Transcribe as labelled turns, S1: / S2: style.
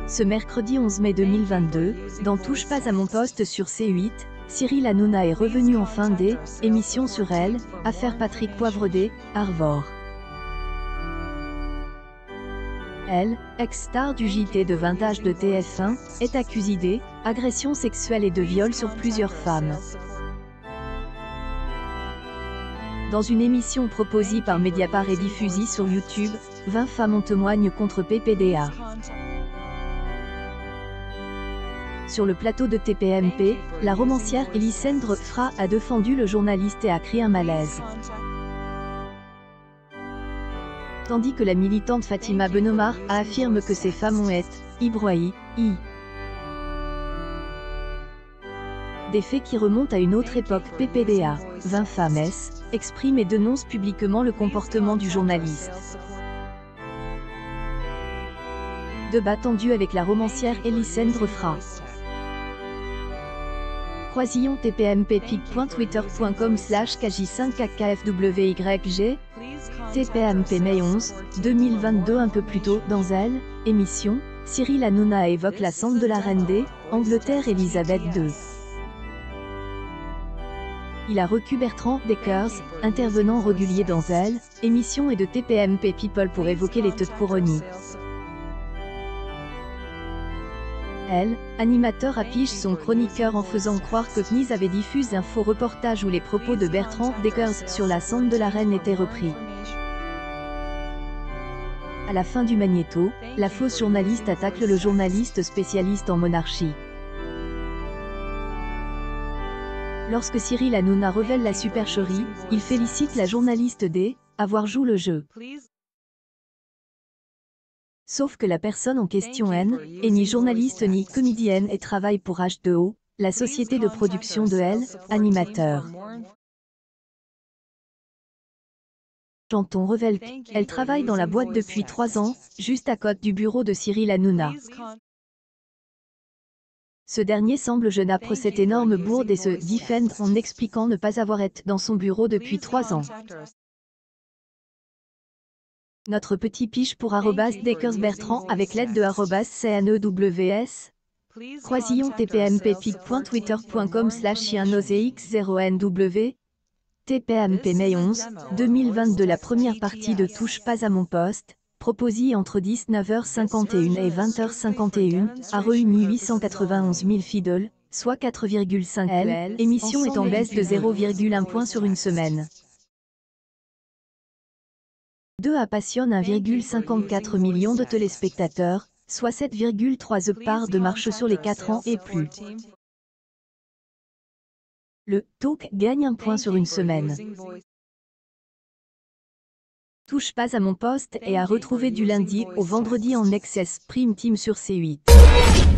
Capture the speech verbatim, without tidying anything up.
S1: Ce mercredi onze mai deux mille vingt-deux, dans Touche pas à mon poste sur C huit, Cyril Hanouna est revenu en fin des émissions sur Elle, affaire Patrick Poivredet, Arvor. Elle, ex-star du J T de vingt de T F un, est accusée d'agression sexuelle et de viol sur plusieurs femmes. Dans une émission proposée par Mediapart et diffusée sur YouTube, vingt femmes en témoignent contre P P D A. Sur le plateau de T P M P, la romancière Elisandre Fra a défendu le journaliste et a créé un malaise. Tandis que la militante Fatima Benomar a affirmé que ces femmes ont été ébrouillées. Des faits qui remontent à une autre époque. P P D A, vingt femmes S, exprime et dénonce publiquement le comportement du journaliste. Débat tendu avec la romancière Elisandre Fra. Croisillon T P M P pic point twitter point com slash K J cinq K K F W Y G T P M P mai onze, deux mille vingt-deux. Un peu plus tôt, dans Elle, émission, Cyril Hanouna évoque la cendre de la reine d'Angleterre Elisabeth deux. Il a reçu Bertrand Deckers, intervenant régulier dans Elle, émission et de T P M P People pour évoquer les têtes couronnées. Elle, animateur affiche son chroniqueur en faisant croire que C N I S avait diffusé un faux reportage où les propos de Bertrand Deckers sur la cendre de la reine étaient repris. À la fin du magnéto, la fausse journaliste attaque le journaliste spécialiste en monarchie. Lorsque Cyril Hanouna révèle la supercherie, il félicite la journaliste d'avoir joué le jeu. Sauf que la personne en question N, est ni journaliste ni comédienne et travaille pour H deux O, la société de production de Elle, animateur. Janton révèle qu'elle travaille dans la boîte depuis trois ans, juste à côté du bureau de Cyril Hanouna. Ce dernier semble jeune après cette énorme bourde et se défend en expliquant ne pas avoir été dans son bureau depuis trois ans. Notre petit piche pour arrobas Deckers Bertrand avec l'aide de arrobas C N E W S. Croisillon T P M P pic point twitter point com slash chien osé X zéro N W. T P M P mai onze, deux mille vingt-deux. La première partie de Touche pas à mon poste, proposée entre dix-neuf heures cinquante et une et vingt heures cinquante et une, a réuni huit cent quatre-vingt-onze mille fidèles, soit quatre virgule cinq. Elle, émission est en baisse de zéro virgule un point sur une semaine. deux a passionne un virgule cinquante-quatre million de téléspectateurs, soit sept virgule trois parts de marche sur les quatre ans et plus. Le talk gagne un point sur une semaine. Touche pas à mon poste et à retrouver du lundi au vendredi en Access Prime Time sur C huit.